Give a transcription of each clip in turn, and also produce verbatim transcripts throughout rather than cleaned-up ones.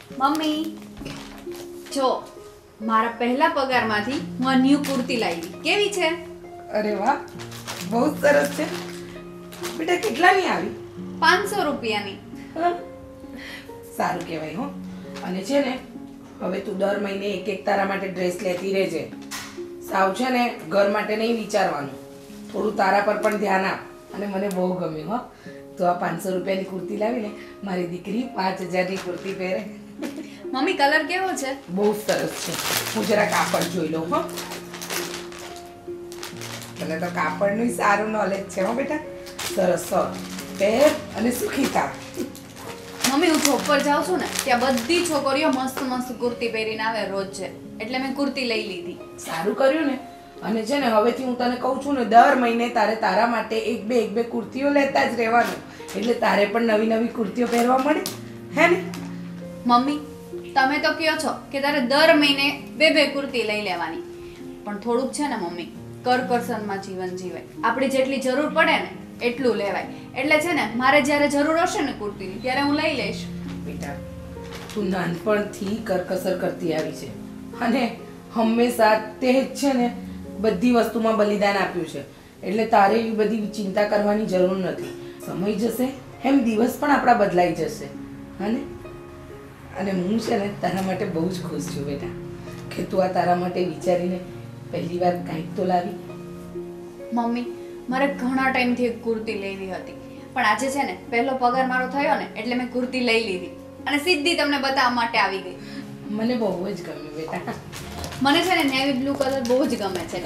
Mummy જો મારા પહેલા પગારમાંથી હું આ ન્યૂ કુર્તી લાવી. કેવી છે? અરે વાહ, બહુ સરસ છે બેટા. કેટલાની આવી? પાંચસો રૂપિયાની. સારું કહેવાય હો. અને છે ને હવે તું દર મહિને એક એક તારા માટે ડ્રેસ લેતી રહેજે. સાવ છે ને ઘર માટે નહીં વિચારવાનું, થોડું તારા પર પણ ધ્યાન આપ. અને મને બહુ ગમ્યું હો. તો આ પાંચસો રૂપિયાની કુર્તી લાવીને મારી દીકરી પાંચ હજારની કુર્તી પહેરે. મમ્મી કલર કેવો છે? બહુ સરસ છે. હું જરા કાપડ જોઈ લઉં હો. તને તો કાપડનું સારું નોલેજ છે હો બેટા. સરસ સરસ પહેર અને સુખી થા. મમ્મી હું જોબ પર જાઉં છું ને ત્યાં બધી છોકરીઓ મસ્ત મસ્ત કુર્તી પહેરીને આવે રોજ છે, એટલે મેં કુર્તી લઈ લીધી. સારું કર્યું ને. અને છે ને હવેથી હું તને કહું છું ને દર મહિને તારે તારા માટે એક બે એક બે કુર્તીઓ લેતા જ રહેવાનું, એટલે તારે પણ નવી નવી કુર્તીઓ પહેરવા મળે, હે ને? મમ્મી તમે તો કહો છો કે તારે દર મહિને બે બે કુર્તી લઈ લેવાની, પણ થોડુંક છે ને મમ્મી કરકસરમાં જીવન જીવાય. આપણી જેટલી જરૂર પડે ને એટલું લેવાય. એટલે છે ને મારે જ્યારે જરૂર હશે ને કુર્તીની ત્યારે હું લઈ લઈશ. બેટા તું નાનપણથી કરકસર કરતી આવી છે અને હંમેશા તે જ છે ને બધી વસ્તુમાં બલિદાન આપ્યું છે, એટલે તારે એવી બધી ચિંતા કરવાની જરૂર નથી. સમય જશે એમ દિવસ પણ આપણા બદલાઈ જશે, હા. અને હું છે ને તારા માટે બહુ જ ખુશ છું બેટા કે તું આ તારા માટે વિચારીને પહેલી વાર કાંઈક તો લાવી. મમ્મી મારે ઘણા ટાઈમથી એક કુર્તી લેવી હતી, પણ આજે છે ને પહેલો પગાર મારો થયો ને એટલે મેં કુર્તી લઈ લીધી અને સીધી તમને બતાવવા માટે આવી ગઈ. મને બહુ જ ગમ્યું બેટા. મને છે ને નેવી બ્લુ કલર બહુ જ ગમે છે.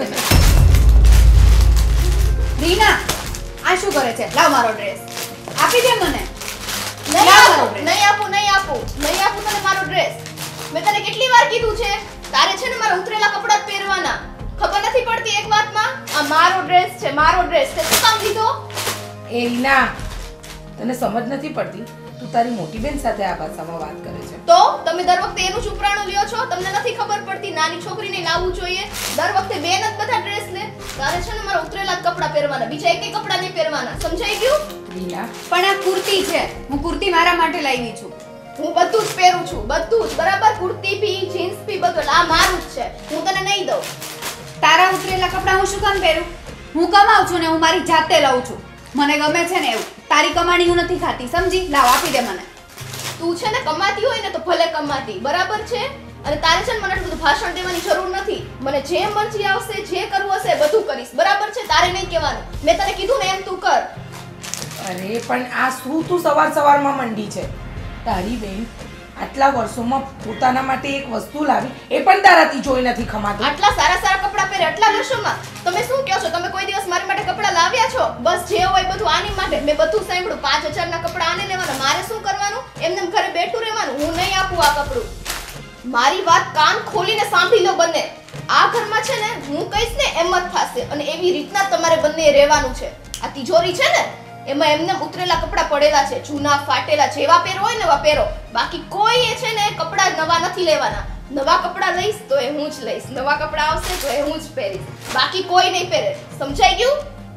રીના આ શું કરે છે? લાવ મારો ડ્રેસ આપી દે મને. નહીં આપું નહીં આપું નહીં આપું નહીં આપું તને મારો ડ્રેસ. મેં તને કેટલી વાર કીધું છે તારે છે ને મારા ઉતરેલા કપડા જ પહેરવાના. ખબર નથી પડતી એક વાતમાં? આ મારો ડ્રેસ છે, મારો ડ્રેસ છે. શું કામ લીધો? એ રીના તને સમજ નથી પડતી? તું તારી મોટી બેન સાથે આ ભાષામાં વાત કરે છે. તો તમે દર વખતે એનું ચૂપરાણું લ્યો છો. તમને નથી ખબર પડતી નાની છોકરીને લાવવું જોઈએ. દર વખતે બેન જ બધા ડ્રેસ લે. તારે છે ને મારા ઉતરેલા જ કપડા પહેરવાના, બીજા એકેય કપડા નહીં પહેરવાના. સમજાઈ ગયું? રીના પણ આ કુર્તી છે, હું કુર્તી મારા માટે લાવી છું. હું બધું જ પહેરું છું, બધું જ બરાબર. કુર્તી ભી જીન્સ ભી બધું. આ મારું જ છે, હું તને નહીં દઉં. તારા ઉતરેલા કપડા હું શું કામ પહેરું? હું કમાઉં છું ને હું મારી જાતે લઉં છું. મને ગમે છે ને એવું. તારી કમાણી હું નથી ખાતી, સમજી? લાવ આપી દે મને. તું છે ને કમાતી હોય ને તો ભલે કમાતી, બરાબર છે? અને તારે છે ને મને બધું ભાષણ દેવાની જરૂર નથી. મને જે મરજી આવશે, જે કરવું હશે બધું કરીશ, બરાબર છે? તારે નહીં કહેવાનું. મેં તને કીધું ને એમ તું કર. અરે પણ આ શું તું સવાર સવારમાં મંડી છે? તારી બેન આટલા વર્ષોમાં પોતાના માટે એક વસ્તુ લાવી, એ પણ તારાથી જોઈ નથી ખમાતું. આટલા સારા સારા કપડા પહેરે આટલા વર્ષોમાં તમે શું કહો છો? તમે કોઈ દિવસ મારી માટે કપડા લાવ્યા છો? બસ જે હોય બધું આની માટે. મેં બધું સાંભળ્યું. પાંચ હજાર ના કપડા આને લેવાના. મારે શું કરવાનું? એમને ઘરે બેઠું રહેવાનું. હું નહીં આપું આ કપડું. મારી વાત કાન ખોલીને સાંભળી લો બંને. આ ઘરમાં છે ને હું કહીશ ને એમ જ થશે, અને એવી રીતના તમારે બંને રહેવાનું છે. આ તિજોરી છે ને એમાં એમને ઉતરેલા કપડા પડેલા છે, જૂના ફાટેલા. જેવા પહેરો હોય ને એવા પહેરો. બાકી કોઈ એ છે ને કપડા નવા નથી લેવાના. નવા કપડા લઈશ તો એ હું જ લઈશ, નવા કપડા આવશે તો એ હું જ પહેરીશ. બાકી કોઈ નહીં પહેરે. સમજાઈ ગયું?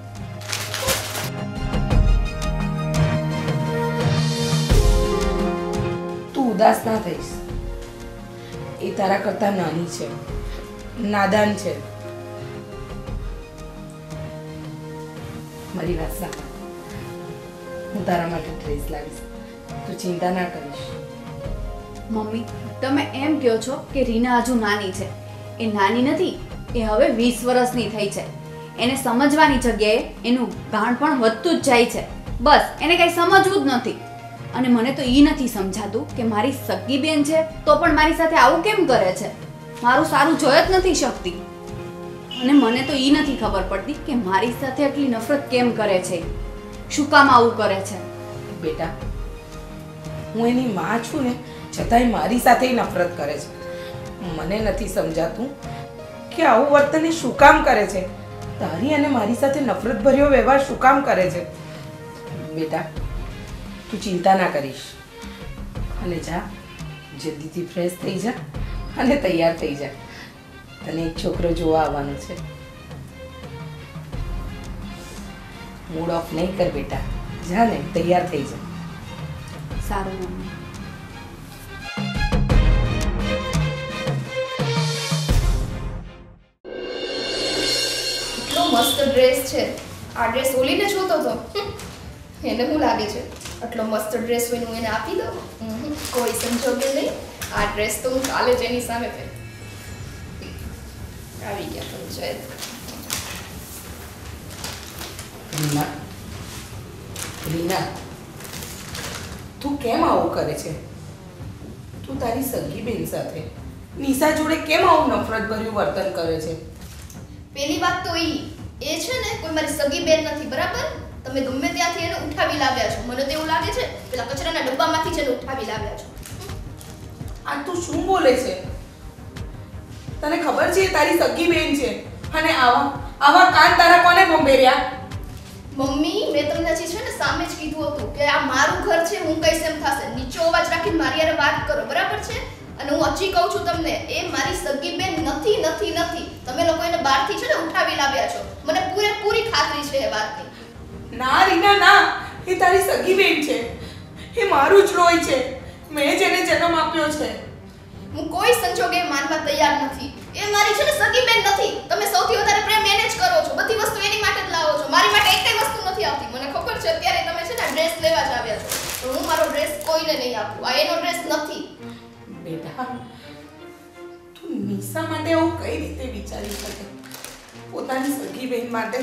તું ઉદાસ ના થઈશ. એ તારા કરતા નાની છે, નાદાન છે. મારી વાત સાંભળ. હું તારા માટે ડ્રેસ લાવીશ, તું ચિંતા ના કરીશ. મમ્મી તમે એમ કહો છો કે રીના હજુ નાની છે. એ નાની નથી, એ હવે વીસ વર્ષની થઈ છે. એને સમજવાની જગ્યાએ એનું ગાણ પણ વધતું જ જાય છે. બસ એને કઈ સમજવું જ નથી. અને મને તો એ નથી સમજાતું કે મારી સગી બેન છે તો પણ મારી સાથે આવું કેમ કરે છે? મારું સારું જોઈ જ નથી શકતી. અને મને તો એ નથી ખબર પડતી કે મારી સાથે આટલી નફરત કેમ કરે છે. શું કામ આવું કરે છે? બેટા હું એની માં છું ને છતાંય મારી સાથે નફરત કરે છે. મને નથી સમજાતું કે આવું વર્તન એ શું કામ કરે છે. તારી અને મારી સાથે નફરત ભર્યો વ્યવહાર શું કામ કરે છે? બેટા તું ચિંતા ના કરીશ અને જા જલ્દીથી ફ્રેશ થઈ જા અને તૈયાર થઈ જા. તને એક છોકરો જોવા આવવાનો છે. મૂડ ઓફ નહીં કર બેટા, જા ને તૈયાર થઈ જા. સારું મમ્મી. ડ્રેસ છે. આ ડ્રેસ ઓલીને જોતો હતો. એને શું લાગે છે આટલો મસ્ત ડ્રેસ હોય હું એને આપી દઉં? હમ, કોઈ સંજોગે નહીં. આ ડ્રેસ તો હું કાલે જ એની સામે પહેર. આવી ગયા પંચાયત. રીના રીના તું કેમ આવું કરે છે? તું તારી સગી બેન સાથે નિશા જોડે કેમ આવું નફરત ભર્યું વર્તન કરે છે? પેલી વાત તો ઈ એ છે ને કોઈ મારી સગી બેન નથી, બરાબર? તમે ગમે ત્યાંથી એને ઉઠાવી લાવ્યા છો. મને તો એવું લાગે છે પેલા કચરાના ડબ્બામાંથી જ એને ઉઠાવી લાવ્યા છો. આ તું શું બોલે છે? તને ખબર છે એ તારી સગી બેન છે અને આવા આવા કાન તારા કોને ભંભેર્યા? મમ્મી, મેં તમને હજી છે ને સામે જ કીધું હતું કે આ મારું ઘર છે, હું કઈશ એમ થશે. નીચો અવાજ રાખીને મારી હારે વાત કરો, બરાબર છે? અને હું હજી કહું છું તમને, એ મારી સગી બેન નથી નથી નથી. તમે લોકો એને બહારથી છે ને ઉઠાવી લાવ્યા છો. મને પૂરેપૂરી ખાતરી છે એ વાતની. ના રીના ના, એ તારી સગી બેન છે. એ મારું જ લોહી છે. મેં જ એને જન્મ આપ્યો છે. હું કોઈ સંજોગે માનવા તૈયાર નથી. એ મારી છે ને સગી બેન નથી. તમે સૌથી વધારે પ્રેમ એને જ કરો છો. બધી વસ્તુ એની માટે જ લાવો છો. મારી માટે એકઈ વસ્તુ નથી આવતી. મને ખબર છે અત્યારે તમે છે ને ડ્રેસ લેવા જ આવ્યા છો. તો હું મારો ડ્રેસ કોઈને નહીં આપું. આ એનો ડ્રેસ નથી. બેટા, તું નિશા માટે આવું કઈ રીતે વિચારી શકે? પોતાની સગી બેન માટે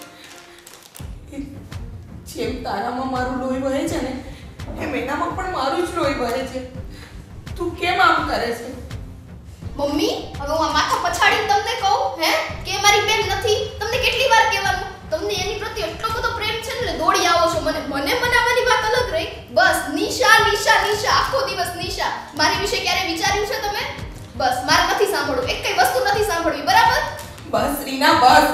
જેમ તારામાં મારું લોહી વહે છે ને એમ એનામાં પણ મારું જ લોહી વહે છે. તું કેમ આમ કરે છે? મમ્મી, હવે હું આ માથા પછાડીને તમને કહું હે કે એ મારી બેન નથી? તમને કેટલી વાર કહેવાનું? તમને એની પ્રત્યે એટલો બધો પ્રેમ છે ને દોડી આવો છો. મને મને મનાવવાની વાત અલગ રહી. બસ નિશા નિશા નિશા, આખો દિવસ નિશા. મારી વિશે ક્યારે વિચાર્યું છે તમે? બસ મારે નથી સાંભળવું. એક કઈ વસ્તુ નથી સાંભળવી, બરાબર? બસ રીના બસ.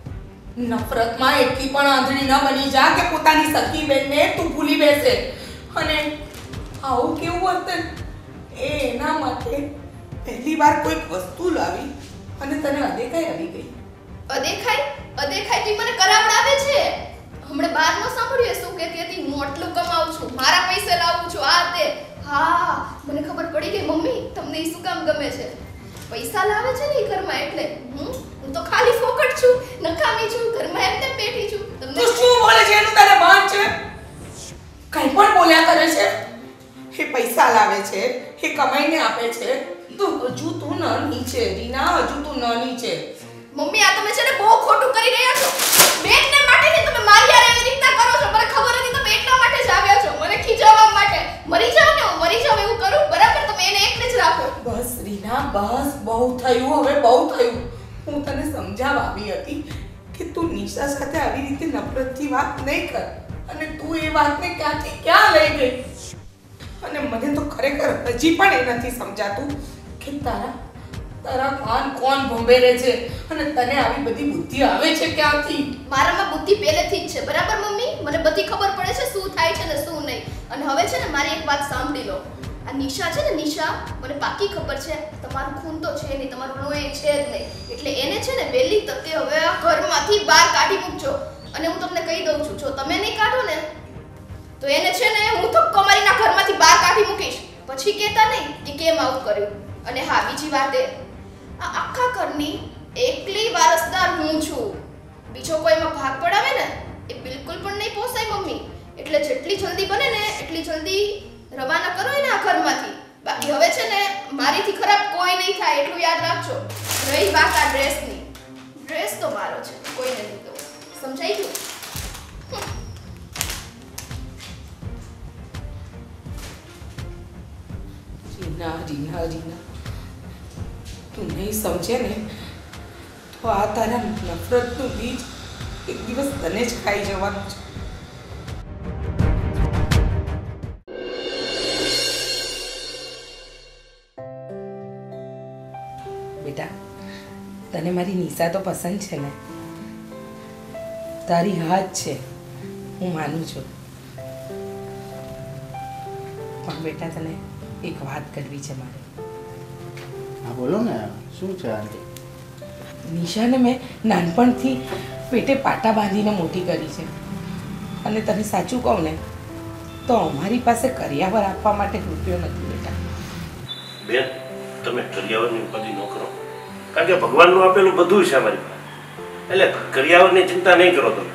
નફરતમાં એટલી પણ આંધળી ન બની જા કે પોતાની સખી બેનને તું ભૂલી બેસે. અને આવું કેવું વર્તન? એ એના માટે પહેલી વાર કોઈક વસ્તુ લાવી અને તને અદેખાઈ આવી ગઈ. અદેખાઈ અદેખાઈ મને કરાવડાવે છે. હમણાં બહાર નો સાંભળ્યું શું કહેતી હતી? હું આટલું કમાઉં છું, મારા પૈસે લાવું છું, આ તે. હા, મને ખબર પડી ગઈ મમ્મી તમને ઈ શું કામ ગમે છે. પૈસા લાવે છે ને ઈ ઘરમાં એટલે. હું હું તો ખાલી ફોકટ છું, નકામી છું, ઘરમાં એમને બેઠી છું. તમને તું શું બોલે છે એનું તને ભાન છે? કઈ પણ બોલ્યા કરે છે. એ પૈસા લાવે છે, એ કમાઈને આપે છે. તું હજુ તું નાની છે રીના, હજુ તું નાની છે. મમ્મી, આ તમે છે ને બહુ ખોટું કરી રહ્યા છો. બેનને માટે ને તમે મારી યાર એવી રીતના કરો છો. મને ખબર હતી તમે એટલા માટે જ આવ્યા છો, મને ખીજાવવા માટે. મરી જાવ ને હું મરી જાવ એવું કરું, બરાબર? તમે એને એકને જ રાખો. બસ રીના બસ, બહુ થયું હવે, બહુ થયું. હું તને સમજાવવા આવી હતી કે તું નિશા સાથે આવી રીતે નફરતથી વાત નહીં કર. અને તું એ વાતને ક્યાંથી ક્યાં લઈ ગઈ. અને મને તો ખરેખર હજી પણ એ નથી સમજાતું કે તારા તારા કાન કોણ ભંભેરે છે અને તને આવી બધી બુદ્ધિ આવે છે ક્યાંથી? મારામાં બુદ્ધિ પહેલેથી જ છે, બરાબર મમ્મી? મને બધી ખબર પડે છે શું થાય છે ને શું નહીં. અને હવે છે ને મારી એક વાત સાંભળી લો. આ નિશા છે ને નિશા, મને પાકી ખબર છે તમારું ખૂન તો છે નહીં, તમારું લોહી છે જ નહીં. એટલે એને છે ને વહેલી તકે હવે આ ઘરમાંથી બહાર કાઢી મૂકજો. અને હું તમને કહી દઉં છું, જો તમે નહીં કાઢો ને તો એને છે ને હું ધક્કો મારીને ઘરમાંથી બહાર કાઢી મૂકીશ. પછી કહેતા નહીં કે કેમ આવું કર્યું. અને હા, બીજી વાત એ, આ આખા ઘરની એકલી વારસદાર હું છું. બીજો કોઈમાં ભાગ પડાવે ને એ બિલકુલ પણ નહીં પોસાય મમ્મી. એટલે જેટલી જલ્દી બને ને એટલી જલ્દી રવાના કરો એને આ ઘરમાંથી. બાકી હવે છે ને મારીથી ખરાબ કોઈ નહીં થાય એટલું યાદ રાખજો. રહી વાત આ ડ્રેસની, ડ્રેસ તો મારો છે, કોઈને નહીં દઉં. સમજાઈ ગયું? રીના રીના રીના, તું નહીં સમજે ને તો આ તારા નફરતનું બીજ એક દિવસ તને જ ખાઈ જવાનું છે. બેટા, તને મારી નિશા તો પસંદ છે ને? તારી હાથ છે, હું માનું છું. પણ બેટા તને એક વાત કરવી છે મારે. હા બોલો ને, શું છે આંટી? નિશાને મેં નાનપણથી પેટે પાટા બાંધીને મોટી કરી છે. અને તને સાચું કહું ને તો અમારી પાસે કરિયાવર આપવા માટે રૂપિયો નથી બેટા. બેન, તમે કરિયાવરની ઉપાધિ ન કરો, કારણ કે ભગવાનનું આપેલું બધું છે અમારી પાસે. એટલે કરિયાવરની ચિંતા નહીં કરો તમે.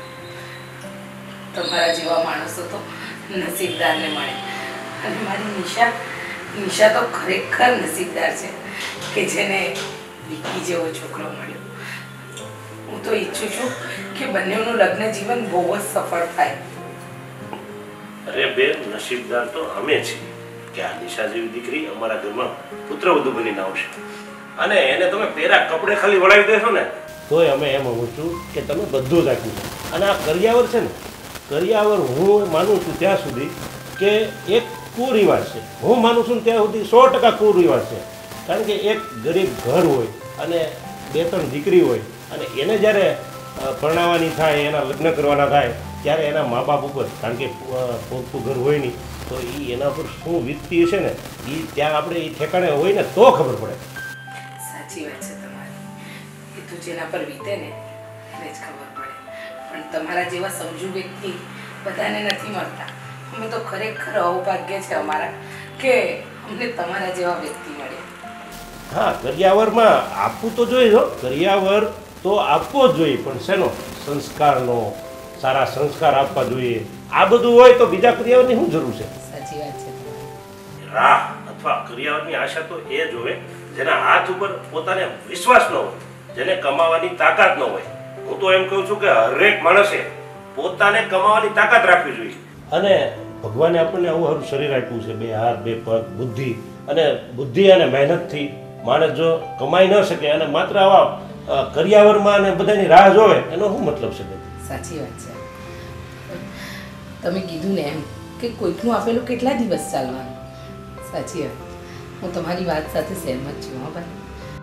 તમારા જેવા માણસો તો નસીબદારને મળે અને મારી નિશા નિશા તો ખરેખર નસીબદાર છે કે જેને વિકી જેવો છોકરો મળ્યો. હું તો ઈચ્છું છું કે બંનેનું લગ્ન જીવન બહુ જ સફળ થાય. અરે બેન, નસીબદાર તો અમે છીએ કે આ નિશા જેવી દીકરી અમારા ઘરમાં પુત્રવધુ બનીને આવશે. અને એને તમે પેરા કપડે ખાલી વળાવી દેશો ને તોય અમે એમ કહું છું કે તમે બધું જ આપ્યું. અને આ કરિયાવર છે ને, કરિયાવર હું માનું છું ત્યાં સુધી કે એક કુરિવાજ છે. હું માનું છું ત્યાં સુધી સો ટકા કુરિવાજ છે. કારણ કે એક ગરીબ ઘર હોય અને બે ત્રણ દીકરી હોય અને એને જ્યારે પરણાવવાની થાય, એના લગ્ન કરવાના થાય ત્યારે એના મા બાપ ઉપર, કારણ કે પોતું ઘર હોય નહીં, તો એ એના પર શું વીતતી હશે ને એ ત્યાં આપણે એ ઠેકાણે હોય ને તો ખબર પડે. સાચી વાત છે તમારી. એ તો જેના પર વીતે ને એને જ ખબર પડે. પણ તમારા જેવા સમજુ વ્યક્તિ બધાને નથી મળતા. અમે તો ખરેખર અવભાગ્ય છે અમારા કે અમને તમારા જેવા વ્યક્તિ મળ્યા. હા, કરિયાવરમાં આપવું તો જોઈએ હો, કરિયાવર તો આપવો જ જોઈએ, પણ શેનો? સંસ્કારનો, સારા સંસ્કાર આપવા જોઈએ. આ બધું હોય તો બીજા કરિયાવરની શું જરૂર છે? સાચી વાત છે તમારી. રાહ અથવા કરિયાવરની આશા તો એ જ હોય જેના હાથ ઉપર પોતાને વિશ્વાસ ન હોય, જેને કમાવાની તાકાત ન હોય. હું તો એમ કહું છું કે હરેક માણસે પોતાને કમાવાની તાકાત રાખવી જોઈએ. અને ભગવાને આપણને આવું સારું શરીર આપ્યું છે, બે હાથ, બે પગ, બુદ્ધિ. અને બુદ્ધિ અને મહેનતથી માણસ જો કમાઈ ન શકે અને માત્ર આવા કરિયાવરમાં અને બધાની રાહ જોવે, એનો શું મતલબ છે? સાચી વાત છે. તમે કીધું ને એમ કે કોઈકનું આપેલું કેટલા દિવસ ચાલવાનું. સાચી વાત. હું તમારી વાત સાથે સહેમત છું. હા ભાઈ.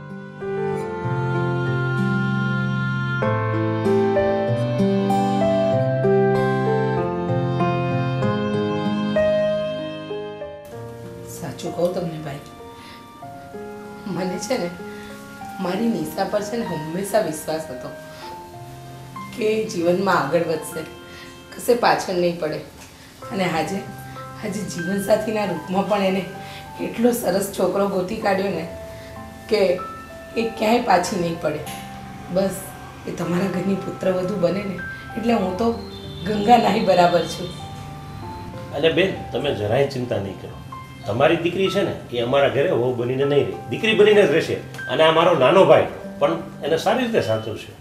સાચું કહું તમને ભાઈ, મને છે ને મારી નિશા પર છે ને હંમેશા વિશ્વાસ હતો કે જીવનમાં આગળ વધશે, કશે પાછળ નહીં પડે. અને આજે આજે જીવનસાથીના રૂપમાં પણ એને એટલો સરસ છોકરો ગોતી કાઢ્યો ને કે એ ક્યાંય પાછી નહીં પડે. બસ એ તમારા ઘરની પુત્રવધુ બને ને એટલે હું તો ગંગા નાહી બરાબર છું. અને બેન, તમે જરાય ચિંતા નહીં કરો. તમારી દીકરી છે ને એ અમારા ઘરે વહુ બનીને નહીં રહે, દીકરી બનીને જ રહેશે. અને આ મારો નાનો ભાઈ પણ એને સારી રીતે સાચવશે.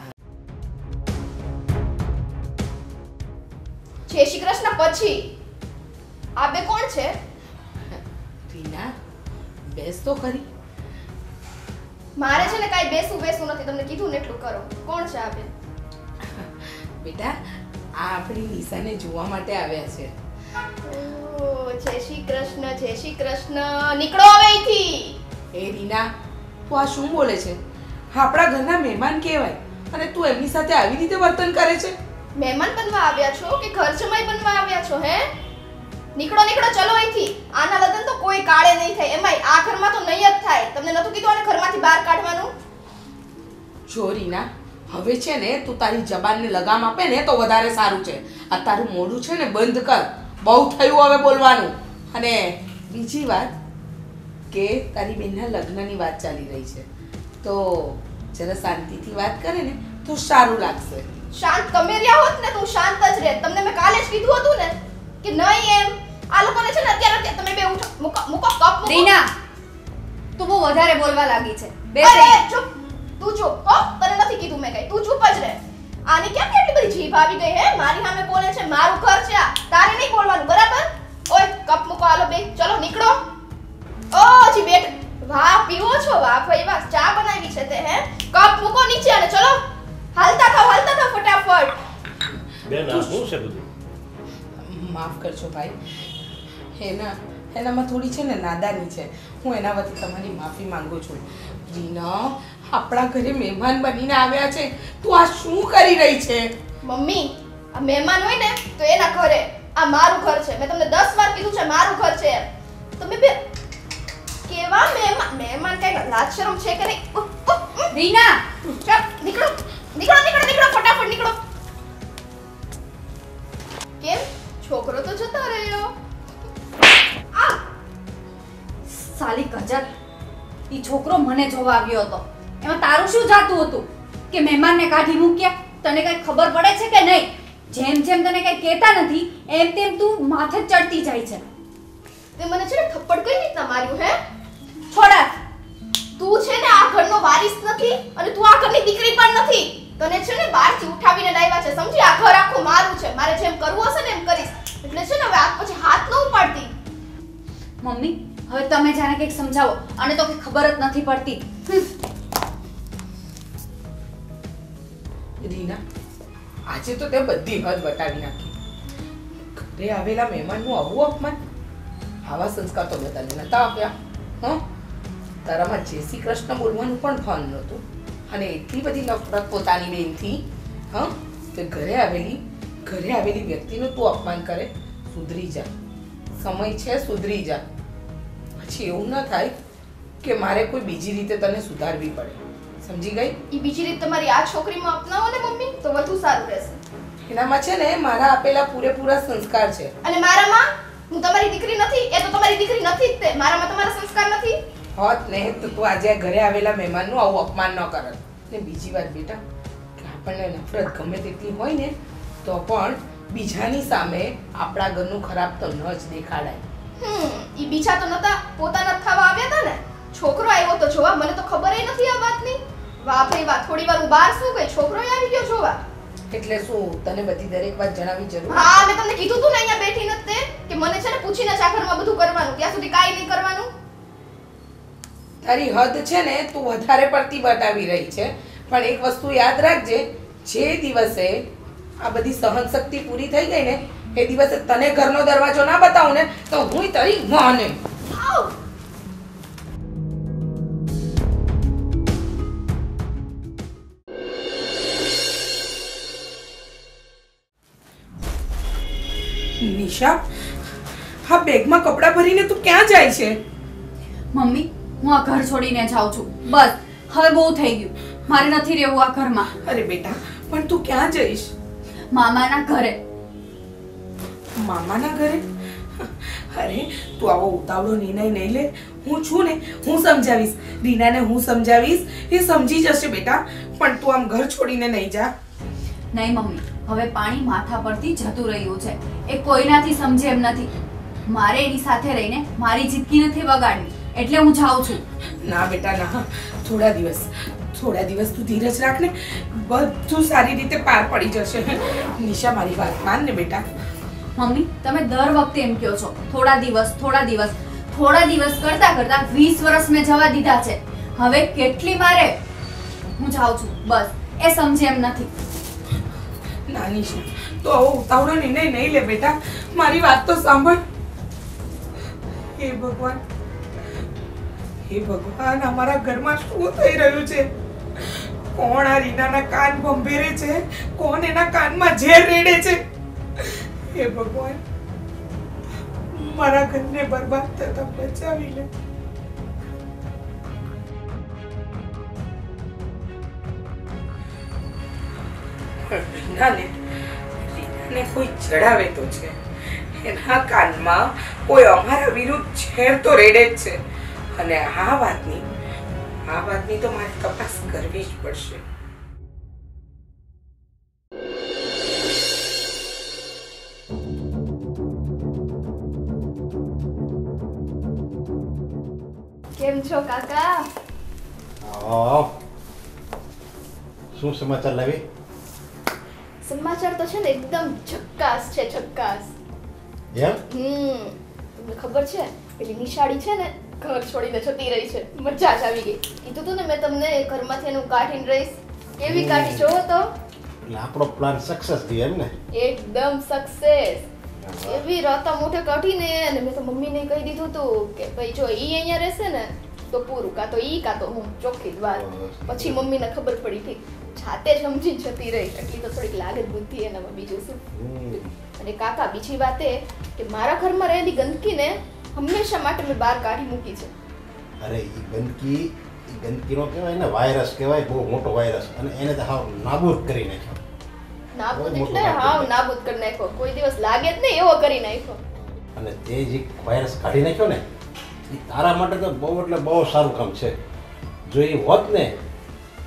જય શ્રી કૃષ્ણ. પછી આ બે કોણ છે? રીના, બેસ તો ખરી. મારે છે ને કાંઈ બેસું બેસું નથી, તમને કીધું ને એટલું કરો. કોણ છે આ બે? બેટા, આ આપણી નિશાને જોવા માટે આવ્યા છે. ઓહ, જય શ્રી કૃષ્ણ, જય શ્રી કૃષ્ણ. નીકળો હવે અહીંથી. એ રીના, તું આ શું બોલે છે? આપણા ઘરના મહેમાન કહેવાય અને તું એમની સાથે આવી રીતે વર્તન કરે છે? મહેમાન બનવા આવ્યા છો કે ઘર જમાઈ બનવા આવ્યા છો? હે, નીકળો નીકળો, ચલો અહીંથી. આના લગ્ન તો કોઈ કાળે નહીં થાય. એમાંય આ ઘરમાં તો નહીં જ થાય. તમને નતું કીધું આને ઘરમાંથી બહાર કાઢવાનું? જો રીના, હવે છે ને તું તારી જબાનને લગામ આપે ને તો વધારે સારું છે. આ તારું મોઢું છે ને બંધ કર. બહુ થયું હવે બોલવાનું. અને બીજી વાત કે તારી બેનના લગ્નની વાત ચાલી રહી છે, તો જરા શાંતિથી વાત કરે ને તો સારું લાગશે. શાંત તમે રહ્યા હોત ને તો હું શાંત જ રહેત. તમને મેં કાલે જ કીધું હતું ને કે નહીં એમ. આ લોકોને છે ને અત્યારે અત્યારે તમે બે ઉઠો, મૂકો મૂકો કપ મૂકો. રીના, તું બહુ વધારે બોલવા લાગી છે. બેસ અરે અહીં. ચૂપ. તું ચૂપ. હો, તને નથી કીધું મેં કઈ. તું ચૂપ જ રહે. આને કેમ કેટલી બધી જીભ આવી ગઈ હે? મારી સામે બોલે છે. મારું ઘર છે આ. તારે નહીં બોલવાનું, બરાબર? ઓય કપ મૂકો. હાલો બે, ચલો નીકળો. ઓ જી બેટ. વાહ, પીવો છો? વાહ ભાઈ વાહ, ચા બનાવી છે તે. હે, કપ મૂકો નીચે અને ચલો હાલતા થાવ, હાલતા થાવ ફટાફટ. બેન, આ શું છે બધું? માફ કરજો ભાઈ, એના એનામાં થોડી છે ને નાદાની છે. હું એના વતી તમારી માફી માંગુ છું. રીના, આપણા ઘરે મહેમાન બનીને આવ્યા છે, તું આ શું કરી રહી છે? મમ્મી, આ મહેમાન હોય ને તો એના ઘરે. આ મારું ઘર છે. મેં તમને દસ વાર કીધું છે મારું ઘર છે એમ. તમે બે કેવા મહેમાન? મહેમાન કઈ લાજ શરમ છે કે નહીં? ઉહ, ઉહ, ઉહ. રીના, ચાલ નીકળો નીકળો નીકળો નીકળો ફટાફટ નીકળો. કેમ છોકરો તો જતો રહ્યો? આ સાલી ગજર, ઈ છોકરો મને જોવા આવ્યો હતો. એમાં તારું શું જાતું હતું? કે મહેમાનને કાઢી મૂક્યા? તને કઈ ખબર પડે છે કે નહીં? જેમ જેમ તને કઈ કહેતા નથી એમ તેમ તું માથે જ ચડતી જાય છે. તે મને છે ને થપ્પડ કઈ રીતના માર્યું હે? છોડા. તું છે ને આ ઘરનો વારિસ નથી અને તું આ ઘરની દીકરી પણ નથી. તને છે ને બહારથી ઉઠાવીને લાવ્યા છે, સમજી? આ ઘર આખું મારું છે, મારે જેમ કરવું હશે ને એમ કરીશ. એટલે છે ને હવે આ પછી હાથ ન ઉપાડતી. મમ્મી હવે તમે જાણે કંઈક સમજાવો, અને તો કઈ ખબર જ નથી પડતી. રીના, આજે તો તે બધી હદ વટાવી નાખી. ઘરે આવેલા મહેમાનનું આવું અપમાન! આવા સંસ્કાર તો બધાને નતા આપ્યા. હં તારામાં જય શ્રી કૃષ્ણ બોલવાનું પણ ભાન નહોતું, અને એટલી બધી નફરત પોતાની બેનથી. હં તે ઘરે આવેલી ઘરે આવેલી વ્યક્તિનું તું અપમાન કરે. સુધરી જા, સમય છે, સુધરી જા. પછી એવું ન થાય કે મારે કોઈ બીજી રીતે તને સુધારવી પડે. સમજી ગઈ? ઈ બીજી રીત તમારી આ છોકરીમાં અપનાવો ને મમ્મી તો વધુ સારું રહેશે. એનામાં છે ને મારા આપેલા પૂરેપૂરા સંસ્કાર છે. અને મારામાં? હું તમારી દીકરી નથી, એ તો તમારી દીકરી નથી જ તે. મારામાં તમારા સંસ્કાર નથી. હોત ને તો તું આજે ઘરે આવેલા મહેમાનનું આવું અપમાન ન કરત. ને બીજી વાત બેટા, કે આપણને નફરત ગમે તેટલી હોય ને તો પણ બીજાની સામે આપણા ઘરનું ખરાબ તો ન જ દેખાડાય. હમ ઈ બીજા તો નતા, પોતાના જ ખાવા આવ્યા હતા ને. છોકરો આવ્યો તો જોવા, મને તો ખબર ય નથી આ વાતની. વાહ ભાઈ વાહ, થોડી વાર હું બહાર શું ગઈ, છોકરો આવી ગયો જોવા. એટલે શું તને બધી દરેક વાત જણાવી જરૂર? હા, મેં તમને કીધું તું ને અહીંયા બેઠી નથી તે કે મને છે ને પૂછીને જ આ ઘરમાં બધું કરવાનું, ત્યાં સુધી કાઈ નહીં કરવાનું. તારી હદ છે ને તું વધારે પડતી બતાવી રહી છે. પણ એક વસ્તુ યાદ રાખજે, જે દિવસે આ બધી સહન શક્તિ પૂરી થઈ ગઈ ને એ દિવસે તને ઘરનો દરવાજો ના બતાવું ને તો હું તારી માને. આવ નિશા, હા બેગમાં કપડાં ભરીને તું ક્યાં જાય છે? મમ્મી હું આ ઘર છોડીને જાઉં છું. બસ હવે બહુ થઈ ગયું, મારે નથી રહેવું આ ઘરમાં. અરે બેટા, પણ તું ક્યાં જઈશ? મામાના ઘરે. મામાના ઘરે? અરે તું આવો ઉતાવળો નિર્ણય નહીં લે. હું છું ને, હું સમજાવીશ. રીનાને હું સમજાવીશ, એ સમજી જશે બેટા. પણ તું આમ ઘર છોડીને નહીં જા. નહીં મમ્મી, હવે પાણી માથા પરથી જતું રહ્યું છે. એ કોઈનાથી સમજે એમ નથી. મારે એની સાથે રહીને મારી જિંદગી નથી બગાડવી, એટલે હું જાઉં છું. ના બેટા ના, થોડા દિવસ થોડા દિવસ તું ધીરજ રાખ ને, બધું સારી રીતે પાર પડી જશે. નિશા મારી વાત માન ને બેટા. મમ્મી તમે દર વખતે એમ કહો છો થોડા દિવસ થોડા દિવસ થોડા દિવસ કરતા કરતા વીસ વર્ષ મેં જવા દીધા છે. હવે કેટલી મારે? હું જાઉં છું, બસ. એ સમજે એમ નથી. ના નિશા, તો આવો ઉતાવળો નિર્ણય નહીં લે બેટા. મારી વાત તો સાંભળ. હે ભગવાન, હે ભગવાન, અમારા ઘરમાં શું થઈ રહ્યું છે? કોણ આ રીનાના કાન ભંભેરે છે? કોણ એના કાનમાં ઝેર રેડે છે? હે ભગવાન, મારા ઘરને બરબાદ થતા બચાવી લે. રીનાને રીનાને કોઈ ચડાવે તો છે, એના કાનમાં કોઈ અમારા વિરુદ્ધ ઝેર તો રેડે જ છે. અને આ વાતની આ વાતની તો મારે તપાસ કરવી જ પડશે. કેમ છો કાકા? આવ. શું સમાચાર લાવી? સમાચાર તો છે ને એકદમ ઝક્કાસ છે, ઝક્કાસ. એમ? હમ તમને ખબર છે પેલી નિશાળી છે ને ઘર છોડીને જતી રહી છે. મજા જ આવી ગઈ. કીધું તું ને મેં તમને ઘરમાંથી એનું કાઢીને રહીશ. કેવી કાઢી જોવો તો. એટલે આપણો પ્લાન સક્સેસ થયો એમ ને? એકદમ સક્સેસ. એવી રાતા મોઢે કાઢીને અને મેં તો મમ્મીને કહી દીધું તું કે ભાઈ જો ઈ અહીંયા રહેશે ને તો પૂરું, કાં તો ઈ કાં તો હું, ચોખ્ખી જ વાત. પછી મમ્મીને ખબર પડી હતી, જાતે જ સમજી જતી રહી. એટલી તો થોડીક લાગે જ બુદ્ધિ એનામાં, બીજું શું. અને કાકા બીજી વાત એ કે મારા ઘરમાં રહેલી ગંદકીને હંમેશા માટે મેં બહાર કાઢી મૂકી છે. અરે ઈ ગંદકી ઈ ગંદકીનો કહેવાય ને વાયરસ કહેવાય, બહુ મોટો વાયરસ. અને એને તો હાવ નાબૂદ કરી નાખ્યો. નાબૂદ એટલે હાવ નાબૂદ કરી નાખ્યો. કોઈ દિવસ લાગે જ નહીં એવો કરી નાખ્યો. અને તે જે વાયરસ કાઢી નાખ્યો ને એ તારા માટે તો બહુ એટલે બહુ સારું કામ છે. જો એ હોત ને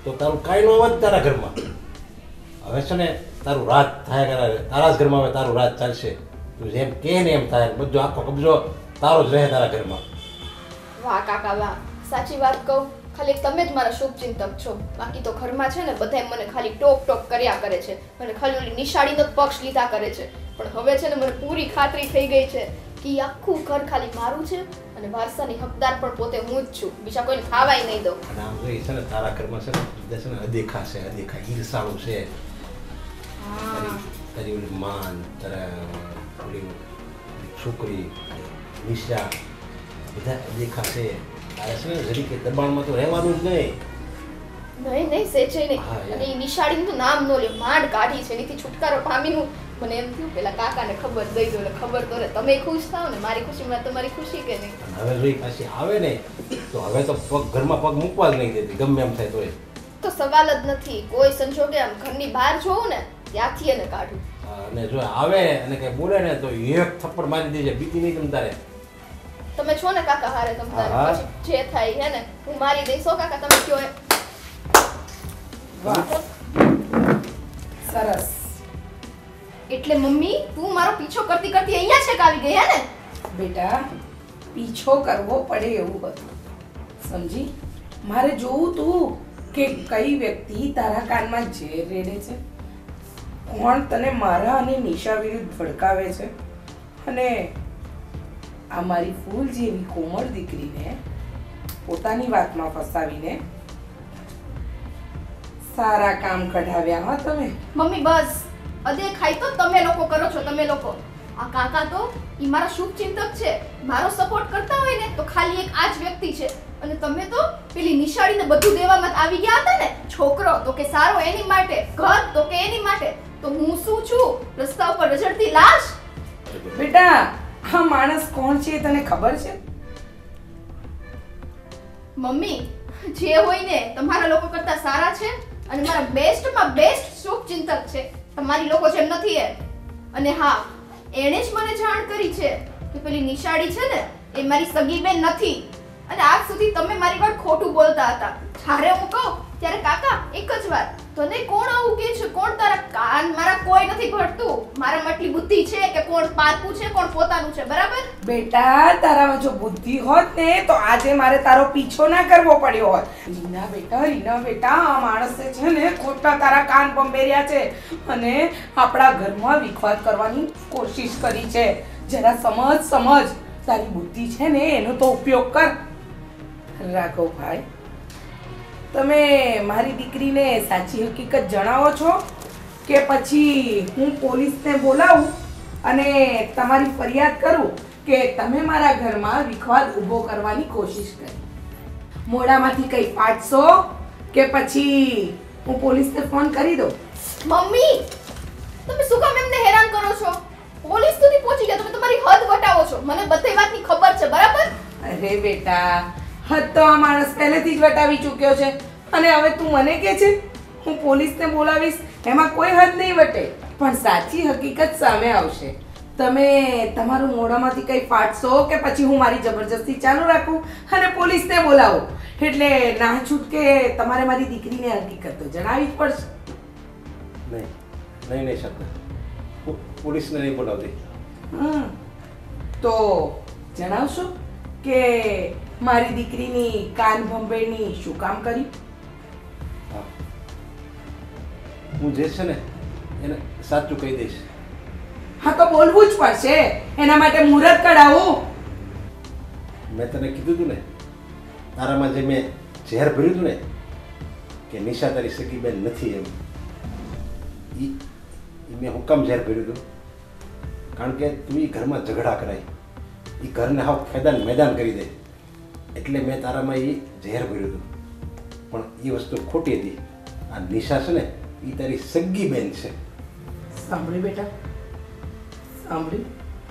તો તારું કાંઈ ન વધે તારા ઘરમાં. હવે છે ને તારું રાજ થાય કરે, તારા જ ઘરમાં હવે તારું રાજ ચાલશે. તું જેમ કહે ને એમ થાય, બધો આખો કબજો તારો જ રહે તારા ઘરમાં. વાહ કાકા વાહ, સાચી વાત કહું, ખાલી તમે જ મારા શુભચિંતક છો. બાકી તો ઘરમાં છે ને બધાય મને ખાલી ટોક ટોક કર્યા કરે છે, મને ખાલી ઓલી નિશાળીનો જ પક્ષ લીધા કરે છે. પણ હવે છે ને મને પૂરી ખાતરી થઈ ગઈ છે કે ઈ આખું ઘર ખાલી મારું છે અને વારસાની હકદાર પણ પોતે હું જ છું, બીજા કોઈને ખાવાય નહીં દઉં. અને આમ જોઈએ છે ને તારા ઘરમાં છે ને બધા છે ને અદેખા છે, અદેખા ઈર્ષાળું છે. તારી તારી ઓલી માન, તારા ઓલી છોકરી નિશા બધા અદેખા છે. તારે છે ને જરી કે દબાણમાં તો રહેવાનું જ નહીં. નહીં નહીં સેજે નહીં. હા, યાર. અને ઈ નિશાળીનું નામ નો લે, માંડ કાઢી છે, એનીથી છુટકારો પામીનું મને એમ થયું પેલા કાકાને ખબર દઈ દો, એટલે ખબર તો રે તમે ખુશ થાવ ને, મારી ખુશીમાં તમારી ખુશી કે નહીં. અને હવે જોઈ પાછી આવે ને તો હવે તો પગ ઘરમાં પગ મૂકવા જ નહીં દેતી, ગમે એમ થાય તોય. તો સવાલ જ નથી, કોઈ સંજોગે આમ ઘરની બહાર જોઉં ને ત્યાંથી એને કાઢું. અને જો આવે અને કઈ બોલે ને તો એક થપ્પડ મારી દેજે, બીતી નહીં તમ તારે. તમે છો ને કાકા હારે, તમ તારે હા. પછી જે થાય હે ને હું મારી દઈશ હો કાકા, તમે કયો એ. વાહ, સરસ. એટલે મમ્મી તું મારો પીછો કરતી કરતી અહીંયા છેક આવી ગઈ હે ને? બેટા, પીછો કરવો પડે એવું હતું, સમજી? મારે જોવું તું કે કઈ વ્યક્તિ તારા કાનમાં ઝેર રેડે છે, કોણ તને મારા અને નિશા વિરુદ્ધ ભડકાવે છે, અને આ મારી ફૂલ જેવી કોમળ દીકરીને પોતાની વાતમાં ફસાવીને સારા કામ કઢાવ્યા હા તમે. મમ્મી બસ અદેખાઈ તો તમે લોકો કરો છો, તમે લોકો. આ કાકા તો ઈ મારા શુભચિંતક છે, મારો સપોર્ટ કરતા હોય ને તો ખાલી એક આ જ વ્યક્તિ છે. અને તમે તો પેલી નિશાળીને બધું દેવામાં જ આવી ગયા હતા ને, છોકરો તો કે સારો એની માટે, ઘર તો કે એની માટે, તો હું શું છું, રસ્તા ઉપર રઝળતી લાશ? બેટા, આ માણસ કોણ છે તને ખબર છે? મમ્મી જે હોય ને તમારા લોકો કરતા સારા છે અને મારા બેસ્ટમાં બેસ્ટ શુભચિંતક છે, તમારી લોકો જેમ નથી એ. અને હા, એણે જ મને જાણ કરી છે કે પેલી નિશાળી છે ને એ મારી સગી બેન નથી. અને આજ સુધી તમે મારી વાત ખોટું બોલતા હતા. જ્યારે હું કહું ત્યારે કાકા એક જ વાત, તને કોણ આવું કે છે, કોણ તારા કાન, મારા કોઈ નથી ભરતું. મારામાં એટલી બુદ્ધિ છે કે કોણ પારકું છે કોણ પોતાનું છે, બરાબર? બેટા, તારામાં જો બુદ્ધિ હોત ને તો આજે મારે તારો પીછો ના કરવો પડ્યો હોત. રીના બેટા, રીના બેટા, આ માણસે છે ને ખોટા તારા કાન પંપેર્યા છે અને આપણા ઘરમાં વિખવાદ કરવાની કોશિશ કરી છે. જરા સમજ સમજ, તારી બુદ્ધિ છે ને એનો તો ઉપયોગ કર. રાઘવભાઈ, તમે મારી દીકરીને સાચી હકીકત જણાવો છો કે પછી હું પોલીસને બોલાવું અને તમારી ફરિયાદ કરું કે તમે મારા ઘરમાં વિખવાદ ઊભો કરવાની કોશિશ કરી? મોઢામાંથી કંઈ પાડશો કે પછી હું પોલીસને ફોન કરી દઉં? મમ્મી તમે શું કામ એમને હેરાન કરો છો? પોલીસ સુધી પહોંચી ગયા, તમે તમારી હદ વટાવો છો. મને બધી વાતની ખબર છે, બરાબર? અરે બેટા, હદ તો આ માણસ પહેલેથી જ વટાવી ચૂક્યો છે અને હવે તું મને કહે છે હું પોલીસને બોલાવીશ? એમાં કોઈ હદ નહીં વટે, પણ સાચી હકીકત સામે આવશે. તમે તમારું મોઢામાંથી કંઈ ફાટશો કે પછી હું મારી જબરજસ્તી ચાલુ રાખું અને પોલીસને બોલાવું? એટલે ના છૂટકે તમારે મારી દીકરીને હકીકત તો જણાવવી જ પડશે. નહીં નહીં નહીં શકતા, હું પોલીસને નહીં બોલાવતી. હમ તો જણાવશો કે મારી દીકરીની કાન ભંભેરની શું કામ કરી? હા, હું જે છે ને એને સાચું કહી દઈશ. હા તો બોલવું જ પડશે, એના માટે મુહૂર્ત કઢાવું. મેં તને કીધું હતું ને, તારામાં જે મેં ઝેર ભર્યું હતું ને કે નિશા તારી સગી બેન નથી, એમ ઈ ઈ મેં હુકમ ઝેર ભર્યું હતું કારણ કે તું એ ઘરમાં ઝઘડા કરાય, એ ઘરને હાવ ખેદાન મેદાન કરી દે, એટલે મેં તારામાં એ ઝેર ભર્યું હતું. પણ એ વસ્તુ ખોટી હતી. આ નિશા છે ને એ તારી સગી બેન છે. સાંભળી બેટા, સાંભળી.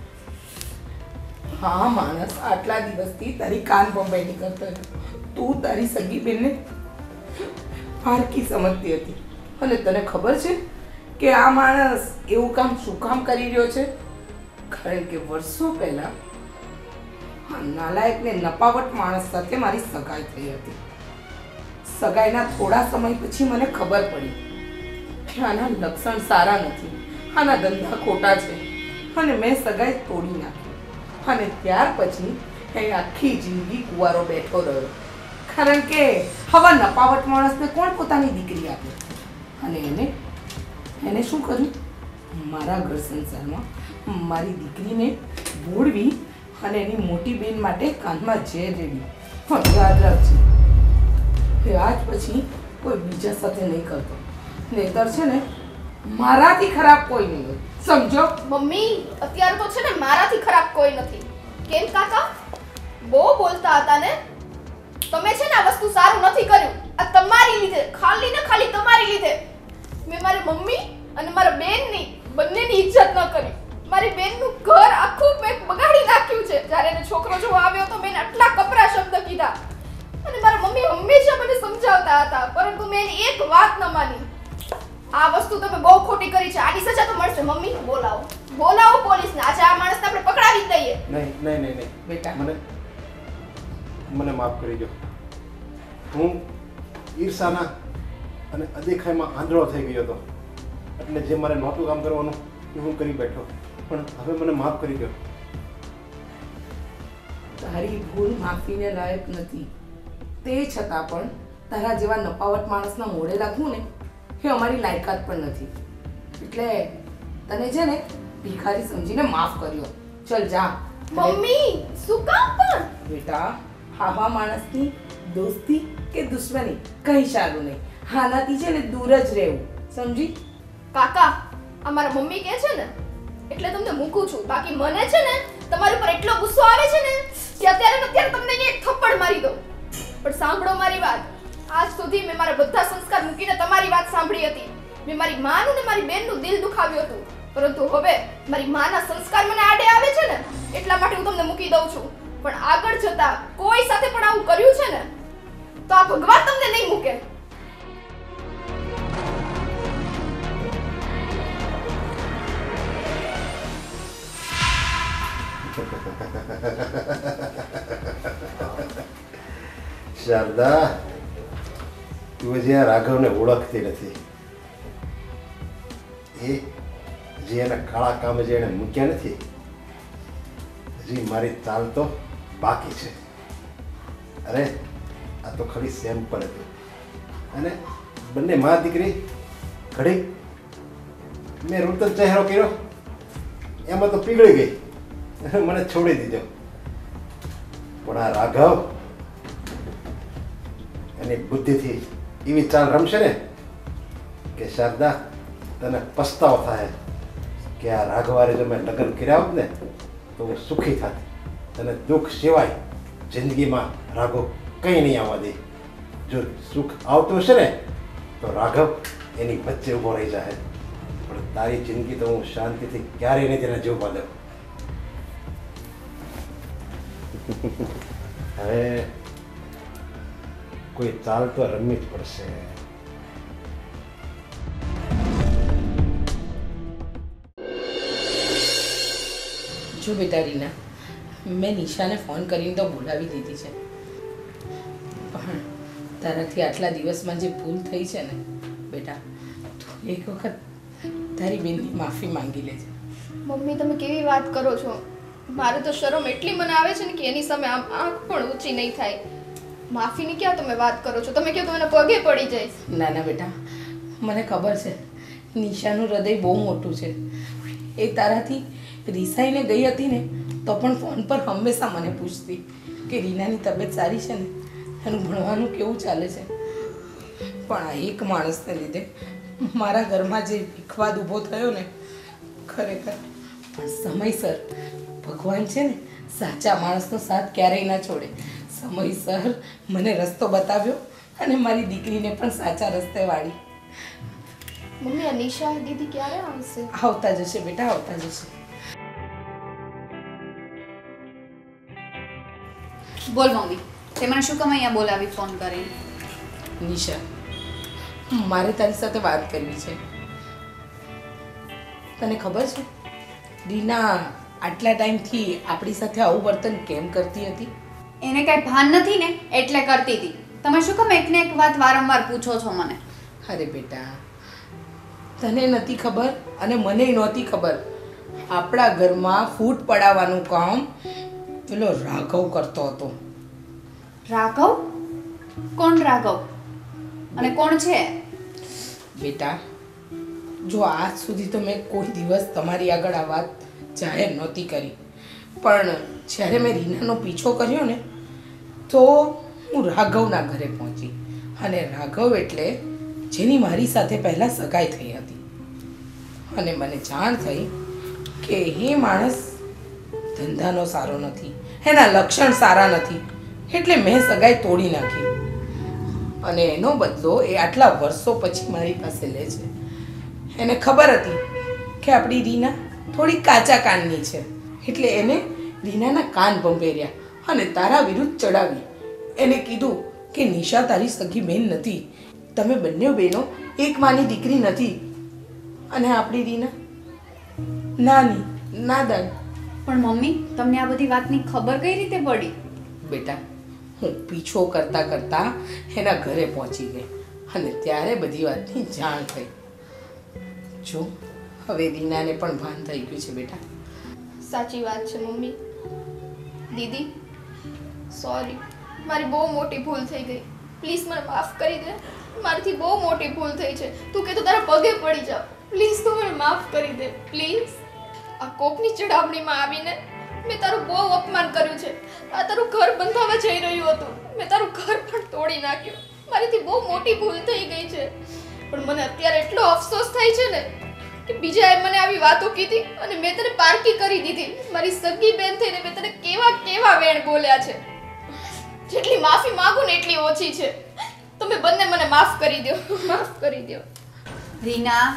હા, માણસ આટલા દિવસથી તારી કાન બંબાઈ કરતો હતો, તું તારી સગી બેનને ફારકી સમજતી હતી. અને તને ખબર છે કે આ માણસ એવું કામ શું કામ કરી રહ્યો છે? કારણ કે વર્ષો પહેલા આ નાલાયક ને નપાવટ માણસ સાથે મારી સગાઈ થઈ હતી. સગાઈના થોડા સમય પછી મને ખબર પડી કે આના લક્ષણ સારા નથી, આના ધંધા ખોટા છે અને મેં સગાઈ તોડી નાખી. અને ત્યાર પછી એ આખી જિંદગી કુંવારો બેઠો રહ્યો, કારણ કે હવા નપાવટ માણસને કોણ પોતાની દીકરી આપે? અને એને એને શું કર્યું? મારા ઘર સંસારમાં મારી દીકરીને બોળવી અને એની મોટી બેન માટે કાનમાં ઝેર રેડી. પણ યાદ રાખજે કે આજ પછી કોઈ બીજા સાથે નહીં કરતો, નહીતર છે ને મારાથી ખરાબ કોઈ નહીં હોય, સમજો? મમ્મી અત્યારે તો છે ને મારાથી ખરાબ કોઈ નથી. કેમ કાકા બહુ બોલતા હતા ને? તમે છે ને આ વસ્તુ સારું નથી કર્યું. આ તમારી લીધે, ખાલી ને ખાલી તમારી લીધે મેં મારી મમ્મી અને મારા બેનની બંનેની ઇજ્જત ન કરી. મારી બેનનું ઘર આખું મેં બગાડી નાખ્યું છે. જ્યારે એનો છોકરો જોવા આવ્યો તો મેં આટલા કપરા શબ્દ કીધા અને મારા મમ્મી હંમેશા મને સમજાવતા હતા, પરંતુ મેં એની એક વાત ન માની. આ વસ્તુ તમે બહુ ખોટી કરી છે. આની સજા તો મળશે. મમ્મી બોલાવો, બોલાવો પોલીસને. આજે આ માણસને આપણે પકડાવી જ દઈએ. નહીં નહીં નહીં નહીં બેટા. મને મને માફ કરી દો. હું ઈર્ષાના અને અદેખાઈમાં આંધળો થઈ ગયો હતો, એટલે જે મારે નહોતું કામ કરવાનું એ હું કરી બેઠો. પણ હવે મને માફ કરી દો. તારી ભૂલ માફીને લાયક નથી, તે છતાં પણ તારા જેવા નપાવટ માણસના મોઢે લાગવું ને એ અમારી લાયકાત પણ નથી. એટલે તને છે ને ભિખારી સમજીને માફ કર્યો. ચલ જા. મમ્મી શું કામ પણ? બેટા, આવા માણસની દોસ્તી કે દુશ્મની કઈ સારું નહીં. આનાથી છે ને દૂર જ રહેવું, સમજી? કાકા આ મારા મમ્મી કહે છે ને એટલે તમને મૂકું છું. બાકી મને છે ને તમારી ઉપર એટલો ગુસ્સો આવે છે ને કે અત્યારે ને અત્યારે તમને એક થપ્પડ મારી દઉં. પણ સાંભળો મારી વાત. આજ સુધી મેં મારા બધા સંસ્કાર મૂકીને તમારી વાત સાંભળી હતી. મેં મારી માનું ને મારી બેનનું દિલ દુખાવ્યું હતું, પરંતુ હવે મારી માના સંસ્કાર મને આડે આવે છે ને એટલા માટે હું તમને મૂકી દઉં છું. પણ આગળ જતા કોઈ સાથે પણ આવું કર્યું છે ને તો આ ભગવાન તમને નહીં મૂકે. શારદા, તું હજી આ રાઘવને ઓળખતી નથી. એ હજી એના કાળા કામ જે એને મૂક્યા નથી, હજી મારી ચાલ તો બાકી છે. અરે આ તો ખાલી સેમ્પલ હતું. અને બંને મા દીકરી ઘડી મેં રૂતન ચહેરો કર્યો એમાં તો પીગળી ગઈ અને મને છોડી દીધો. પણ આ રાઘવ એની બુદ્ધિથી એવી ચાલ રમશે ને કે શારદા તને પસ્તાવો થાય કે આ રાઘવારે જો મેં લગ્ન કર્યા હોત ને તો હું સુખી થાત. તને દુઃખ સિવાય જિંદગીમાં રાઘવ કંઈ નહીં આવવા દે. જો સુખ આવતું હશે ને તો રાઘવ એની વચ્ચે ઊભો રહી જાય. પણ તારી જિંદગી તો હું શાંતિથી ક્યારેય નહીં તેને જીવવા દઉં. હવે કોઈ ચાલ તો રમવી જ પડશે. જો બેટા રીના, મેં નિશાને ફોન કરીને તો બોલાવી દીધી છે, પણ તારાથી આટલા દિવસમાં જે ભૂલ થઈ છે ને બેટા, તું એક વખત તારી બેનની માફી માંગી લેજે. મમ્મી તમે કેવી વાત કરો છો? મારે તો શરમ એટલી મને આવે છે ને કે એની સામે આમ આંખ પણ ઊંચી નહીં થાય. માફીની ક્યાં તમે વાત કરો છો? તમે કહો તો એને પગે પડી જઈશ. ના ના બેટા, મને ખબર છે નિશાનું હૃદય બહુ મોટું છે. એ તારાથી રિસાઈને ગઈ હતી ને તો પણ ફોન પર હંમેશા મને પૂછતી કે રીનાની તબિયત સારી છે ને, એનું ભણવાનું કેવું ચાલે છે. પણ આ એક માણસને લીધે મારા ઘરમાં જે વિખવાદ ઊભો થયો ને, ખરેખર. પણ સમયસર ભગવાન છે ને સાચા માણસનો સાથ ક્યારેય ના છોડે. સમયસર મને રસ્તો બતાવ્યો અને મારી દીકરીને પણ સાચા રસ્તે વાળી. મમ્મી આ નિશા દીદી ક્યારે આવશે? આવતા જશે બેટા, આવતા જશે. બોલ મમ્મી, તે મને શું કામ અહીંયા બોલાવી ફોન કરી? નિશા, મારે તારી સાથે વાત કરવી છે. તને ખબર છે રીના આટલા ટાઈમથી આપણી સાથે આવું વર્તન કેમ કરતી હતી? એને કાંઈ ભાન નથી ને એટલે કરતી હતી. તમે શું કામ એકને એક વાત વારંવાર પૂછો છો મને? અરે બેટા, તને નથી ખબર અને મને નહોતી ખબર, આપણા ઘરમાં ફૂટ પડાવવાનું કામ પેલો રાઘવ કરતો હતો. રાઘવ? કોણ રાઘવ? અને કોણ છે? બેટા, જો આજ સુધી તો મેં કોઈ દિવસ તમારી આગળ આ વાત જાહેર નહોતી કરી, પણ જ્યારે મેં રીનાનો પીછો કર્યો ને તો હું રાઘવના ઘરે પહોંચી. અને રાઘવ એટલે જેની મારી સાથે પહેલાં સગાઈ થઈ હતી. અને મને જાણ થઈ કે એ માણસ ધંધાનો સારો નથી, એના લક્ષણ સારા નથી, એટલે મેં સગાઈ તોડી નાખી. અને એનો બદલો એ આટલા વર્ષો પછી મારી પાસે લે છે. એને ખબર હતી કે આપણી રીના થોડી કાચા કાનની છે, એટલે એને રીનાના કાન ભંભેર્યા અને તારા વિરુદ્ધ ચડાવી. એને કીધું કે નિશા તારી સગી બહેન નથી, તમે બંને બહેનો એક માની દીકરી નથી, અને આપણી રીના નાની નાદાન. પણ મમ્મી, તમને આ બધી વાતની ખબર કઈ રીતે પડી? બેટા, હું પીછો કરતા કરતા એના ઘરે પહોંચી ગઈ અને ત્યારે બધી વાતની જાણ થઈ. જો હવે રીનાને પણ ભાન થઈ ગયું છે બેટા. સાચી વાત છે મમ્મી. દીદી સોરી, મારી બહુ મોટી ભૂલ થઈ ગઈ. પ્લીઝ મને માફ કરી દે. મારાથી બહુ મોટી ભૂલ થઈ છે. તું કે તો તારા પગે પડી જાવ. પ્લીઝ તું મને માફ કરી દે પ્લીઝ. આ કોકની ચડાવણીમાં આવીને મેં તારું બહુ અપમાન કર્યું છે. આ તારું ઘર બંધાવા જઈ રહ્યું હતું, મેં તારું ઘર પણ તોડી નાખ્યું. મારીથી બહુ મોટી ભૂલ થઈ ગઈ છે. પણ મને અત્યારે એટલો અફસોસ થાય છે ને કે બીજાએ મને આવી વાતો કીધી અને મેં તને પારકી કરી દીધી. મારી સગી બેન થઈને મેં તને કેવા કેવા વેણ બોલ્યા છે. જેટલી માફી માંગુ ને એટલી ઓછી છે. તમે બંને મને માફ કરી દો, માફ કરી દો. રીના,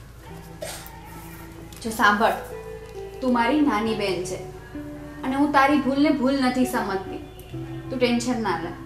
જો સાંભળ, તું મારી નાની બેન છે અને હું તારી ભૂલને ભૂલ નથી સમજતી. તું ટેન્શન ના લે.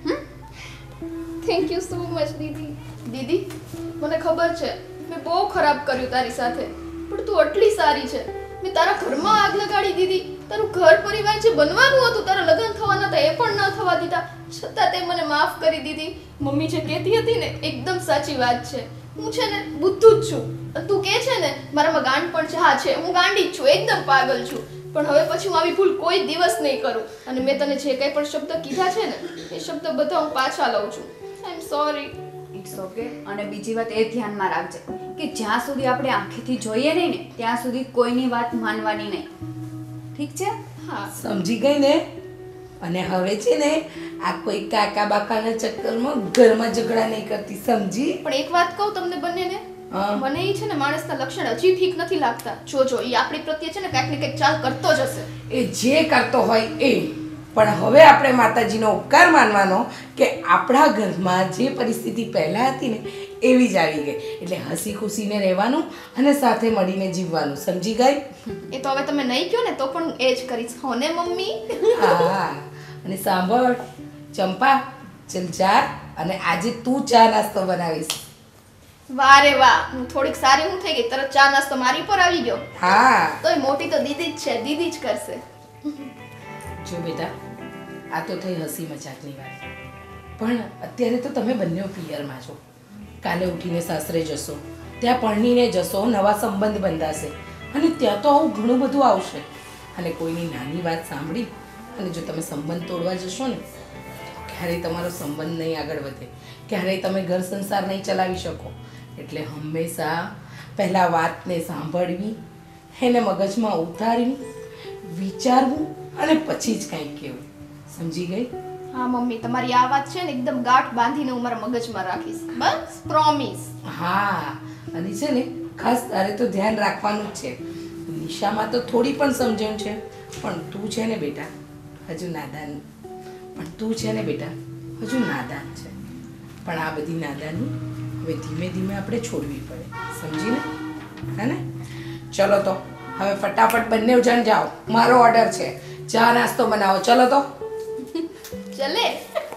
થેન્ક યુ સો મચ દીદી. દીદી, મને ખબર છે મેં બહુ ખરાબ કર્યું તારી સાથે, પણ તું આટલી સારી છે. મેં તારા ઘરમાં આગ લગાડી દીધી. તારું ઘર પરિવાર જે બનવાનું હતું, તારા લગ્ન થવાના હતા, એ પણ ન થવા દીધા, છતાં તે મને માફ કરી દીધી. મમ્મી જે કહેતી હતી ને એકદમ સાચી વાત છે. હું છે ને બુદ્ધુ જ છું. તું કહે છે ને મારામાં ગાંડ પણ છે, હા છે, હું ગાંડી જ છું, એકદમ પાગલ છું. પણ હવે પછી હું આવી ભૂલ કોઈ દિવસ નહીં કરું. અને મેં તને જે કંઈ પણ શબ્દ કીધા છે ને એ શબ્દ બધા હું પાછા લઉં છું. I am sorry. It's okay. અને બીજી વાત એ ધ્યાનમાં રાખજે કે જ્યાં સુધી આપણે આંખેથી જોઈએ નહીં ને ત્યાં સુધી કોઈની વાત માનવાની નહીં. ઠીક છે? હા, સમજી ગઈ ને? અને હવે છે ને આ કોઈ કાકા બાકાના ચક્કરમાં ઘરમાં ઝઘડા નહીં કરતી, સમજી? પણ એક વાત કહું તમને બંનેને, હા. મને એ છે ને માણસના લક્ષણ હજી ઠીક નથી લાગતા. જોજો એ આપણી પ્રત્યે છે ને કાંઈક ને કંઈક ચાલ કરતો જ હશે. એ જે કરતો હોય એ, પણ હવે આપણે માતાજીનો ઉપકાર માનવાનો કે આપણા ઘરમાં જે પરિસ્થિતિ પહેલા હતી ને એવી જ આવી ગઈ. એટલે હસી ખુશીને રહેવાનું અને સાથે મળીને જીવવાનું, સમજી ગઈ? એ તો હવે તમે નહીં કહો ને તો પણ હું એ જ કરીશ. હો ને મમ્મી? હા. અને સાંભળ ચંપા, ચલ જા અને આજે તું ચા નાસ્તો બનાવીશ. વાહ રે વાહ, હું થોડીક સારી હું થઈ ગઈ, તરત ચા નાસ્તો મારી પર આવી ગયો. હા. તોય મોટી તો દીદી જ છે, દીદી જ કરશે. જો બેટા, આ તો થઈ હસી મજાકની વાત, પણ અત્યારે તો તમે બંને પિયરમાં છો. કાલે ઉઠીને સાસરે જશો, ત્યાં પરણીને જશો, નવા સંબંધ બંધાશે અને ત્યાં તો આવું ઘણું બધું આવશે. અને કોઈની નાની વાત સાંભળી અને જો તમે સંબંધ તોડવા જશો ને તો ક્યારેય તમારો સંબંધ નહીં આગળ વધે, ક્યારેય તમે ઘર સંસાર નહીં ચલાવી શકો. એટલે હંમેશા પહેલાં વાતને સાંભળવી, એને મગજમાં ઉતારવી, વિચારવું અને પછી જ કંઈક કહેવું, સમજી ગઈ? હા મમ્મી, તમારી આ વાત છે ને એકદમ ગાંઠ બાંધીને હું મારા મગજમાં રાખીશ. બસ પ્રોમિસ. હા. અને છે ને ખાસ તારે તો ધ્યાન રાખવાનું જ છે. નિશામાં તો થોડી પણ સમજણ છે, પણ તું છે ને બેટા હજુ નાદાન, પણ તું છે ને બેટા હજુ નાદાન છે. પણ આ બધી નાદાની હવે ધીમે ધીમે આપણે છોડવી પડે, સમજીને? હે ને? ચલો તો હવે ફટાફટ બંને જણ જાઓ, મારો ઓર્ડર છે, ચા નાસ્તો બનાવો. ચલો તો. ચલે.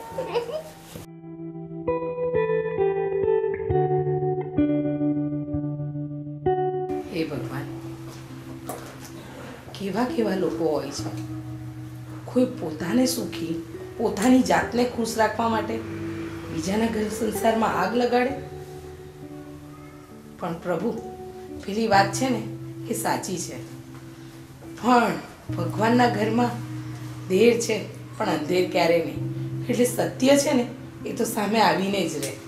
હે ભગવાન, કેવા કેવા લોકો હોય છે. કોઈ પોતાને સુખી, પોતાની જાતને ખુશ રાખવા માટે બીજાના ઘર સંસારમાં આગ લગાડે. પણ પ્રભુ, પેલી વાત છે ને એ સાચી છે, પણ ભગવાનના ઘરમાં દેર છે પણ અંધેર ક્યારે નહીં. એટલે સત્ય છે ને એ તો સામે આવીને જ રહે.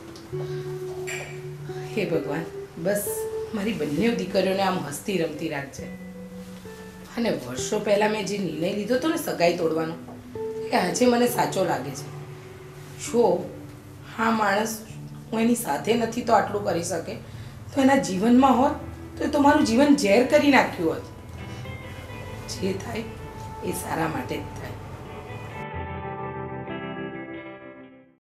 હે ભગવાન, બસ મારી બંને દીકરીઓને આમ હસતી રમતી રાખજે. અને વર્ષો પહેલાં મેં જે નિર્ણય લીધો હતો ને સગાઈ તોડવાનો, એ આજે મને સાચો લાગે છે. જો હા માણસ હું એની સાથે નથી તો આટલું કરી શકે, તો એના જીવનમાં હોત તો એ તો મારું જીવન ઝેર કરી નાખ્યું હોત. જે થાય એ સારા માટે જ થાય.